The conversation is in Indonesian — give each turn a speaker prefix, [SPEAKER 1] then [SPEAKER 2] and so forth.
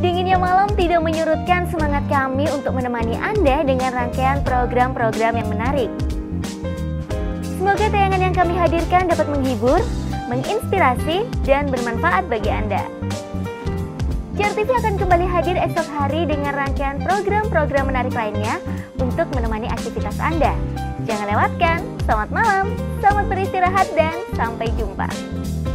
[SPEAKER 1] Dinginnya malam tidak menyurutkan semangat kami untuk menemani Anda dengan rangkaian program-program yang menarik. Semoga tayangan yang kami hadirkan dapat menghibur, menginspirasi, dan bermanfaat bagi Anda. JAR TV akan kembali hadir esok hari dengan rangkaian program-program menarik lainnya untuk menemani aktivitas Anda. Jangan lewatkan. Selamat malam, selamat beristirahat, dan sampai jumpa.